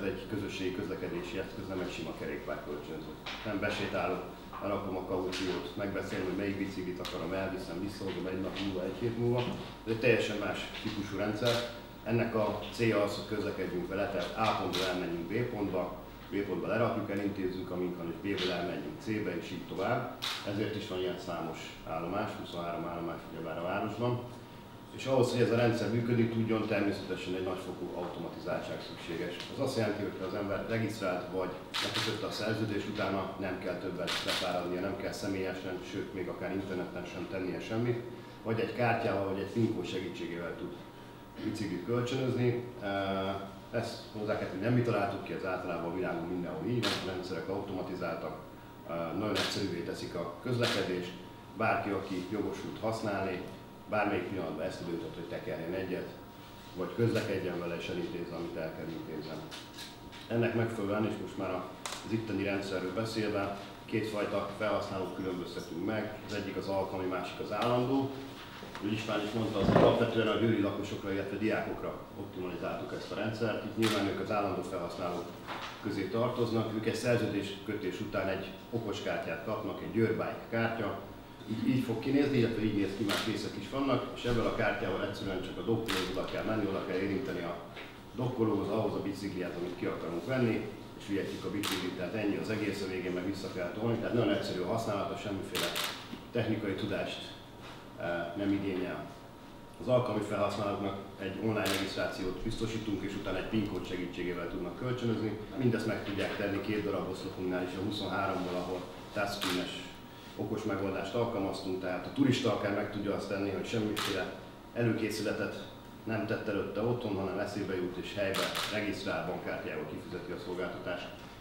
ez egy közösségi közlekedési eszköz, nem egy sima kerékpárkölcsönző. Nem besétálok, elrakom a kauciót, megbeszélem, hogy melyik biciklit akarom, elviszem, visszahozom egy nap múlva, egy hét múlva. Ez egy teljesen más típusú rendszer. Ennek a célja az, hogy közlekedjünk vele, tehát A pontból elmenjünk B pontba, B pontba lerakjuk, elintézzük a munkát, és B-ből elmenjünk C-be, és így tovább. Ezért is van ilyen számos állomás, 23 állomás ugyebár a városban. És ahhoz, hogy ez a rendszer működni tudjon, természetesen egy nagyfokú automatizáltság szükséges. Az azt jelenti, hogy ha az ember regisztrált vagy lekötötte a szerződést, utána nem kell többet befáradnia, nem kell személyesen, sőt még akár interneten sem tennie semmit, vagy egy kártyával, vagy egy PIN kód segítségével tud biciklit kölcsönözni. Ezt hozzá kell, hogy nem mi találtuk ki, ez általában a világon mindenhol így van, a rendszerek automatizáltak, nagyon egyszerűvé teszik a közlekedést, bárki, aki jogosult használni, bármelyik pillanatban ezt döntött, hogy tekerjen egyet, vagy közlekedjen vele és elintézze, amit el kell intézzen. Ennek megfelelően, és most már az itteni rendszerről beszélve, kétfajta felhasználót különböztetünk meg, az egyik az alkalmi, másik az állandó. Úgy István is mondta, az alapvetően a győri lakosokra, illetve diákokra optimalizáltuk ezt a rendszert. Itt nyilván ők az állandó felhasználók közé tartoznak, ők egy szerződéskötés után egy okoskártyát kapnak, egy Győrbike kártya, így fog kinézni, illetve így néz ki, más részek is vannak, és ebből a kártyával egyszerűen csak a dokkolóhoz oda kell menni, oda kell érinteni a dokkolóhoz, ahhoz a bicikliát, amit ki akarunk venni, és vihetjük a biciklit, tehát ennyi az egész, a végén meg vissza kell tolni, tehát nagyon egyszerű a használata, semmiféle technikai tudást nem igényel. Az alkalmi felhasználóknak egy online regisztrációt biztosítunk, és utána egy PIN kód segítségével tudnak kölcsönözni. Mindezt meg tudják tenni 2 darab oszlopunknál is, a 23-ból, ahol touchscreen-es okos megoldást alkalmaztunk, tehát a turista akár meg tudja azt tenni, hogy semmiféle előkészületet nem tett előtte otthon, hanem eszébe jut és helyben regisztrál, bankkártyával kifizeti a szolgáltatást.